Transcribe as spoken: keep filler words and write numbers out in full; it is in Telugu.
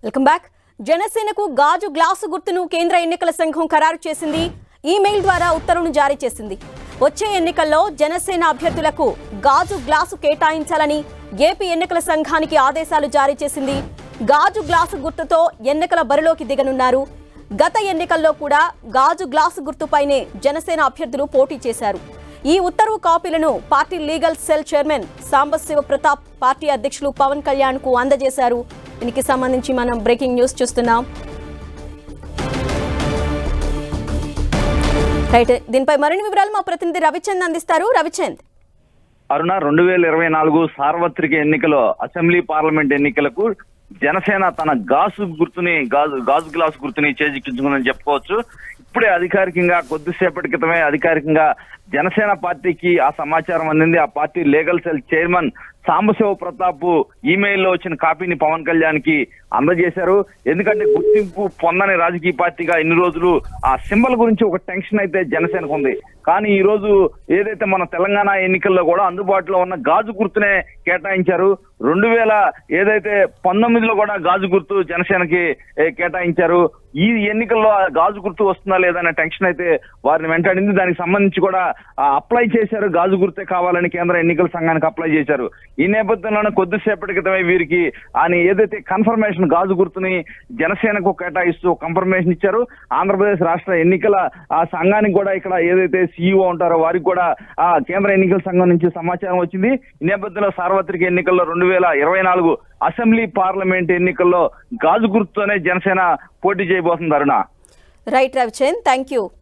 Welcome back. జనసేనకు గాజు గ్లాసు గుర్తును కేంద్ర ఎన్నికల సంఘం ఖరారు చేసింది. ఈమెయిల్ ద్వారా ఉత్తర్వును జారీ చేసింది. వచ్చే ఎన్నికల్లో జనసేన అభ్యర్థులకు గాజు గ్లాసు కేటాయించాలని ఏపీ ఎన్నికల సంఘానికి ఆదేశాలు జారీ చేసింది. గాజు గ్లాసు గుర్తుతో ఎన్నికల బరిలోకి దిగనున్నారు. గత ఎన్నికల్లో కూడా గాజు గ్లాసు గుర్తుపైనే జనసేన అభ్యర్థులు పోటీ చేశారు. ఈ ఉత్తర్వు కాపీలను party legal cell chairman Sambasiva Pratap party అధ్యక్షులు పవన్ కళ్యాణ్ కు అందజేశారు. దీనికి సంబంధించి మనం బ్రేకింగ్ న్యూస్ చూస్తున్నాం. రైట్, దీనిపై మరిన్ని వివరాలు మా ప్రతినిధి రవిచంద్ అందిస్తారు. రవిచంద్, అరుణ, రెండు వేల ఇరవై నాలుగు సార్వత్రిక ఎన్నికలో అసెంబ్లీ పార్లమెంట్ ఎన్నికలకు జనసేన తన గాజు గుర్తుని గాజు గాజు గ్లాసు గుర్తుని చేజిక్కించుకుందని చెప్పుకోవచ్చు. ఇప్పుడే అధికారికంగా కొద్దిసేపటి క్రితమే అధికారికంగా జనసేన పార్టీకి ఆ సమాచారం అందింది. ఆ party legal cell chairman Sambasiva Pratap ఈమెయిల్లో వచ్చిన కాపీని పవన్ కళ్యాణ్ కి అందజేశారు. ఎందుకంటే గుర్తింపు పొందని రాజకీయ పార్టీగా ఇన్ని రోజులు ఆ సింబల్ గురించి ఒక టెన్షన్ అయితే జనసేనకు ఉంది. కానీ ఈ రోజు ఏదైతే మన తెలంగాణ ఎన్నికల్లో కూడా అందుబాటులో ఉన్న గాజు గుర్తునే కేటాయించారు. రెండు వేల ఏదైతే పంతొమ్మిదిలో కూడా గాజు గుర్తు జనసేనకి కేటాయించారు. ఈ ఎన్నికల్లో గాజు గుర్తు వస్తుందా లేదా అనే టెన్షన్ అయితే వారిని వెంటాడింది. దానికి సంబంధించి కూడా అప్లై చేశారు. గాజు గుర్తే కావాలని కేంద్ర ఎన్నికల సంఘానికి అప్లై చేశారు. ఈ నేపథ్యంలోనే కొద్దిసేపటి క్రితమే వీరికి ఆయన ఏదైతే కన్ఫర్మేషన్ గాజు గుర్తుని జనసేనకు కేటాయిస్తూ కన్ఫర్మేషన్ ఇచ్చారు. ఆంధ్రప్రదేశ్ రాష్ట్ర ఎన్నికల ఆ సంఘానికి కూడా ఇక్కడ ఏదైతే సీఈఓ ఉంటారో వారికి కూడా ఆ కేంద్ర ఎన్నికల సంఘం నుంచి సమాచారం వచ్చింది. ఈ నేపథ్యంలో సార్వత్రిక ఎన్నికల్లో రెండు వేల ఇరవై నాలుగు అసెంబ్లీ పార్లమెంట్ ఎన్నికల్లో గాజు గుర్తుతోనే జనసేన పోటీ చేయబోతుంది. Aruna. Right Ravichand, thank you.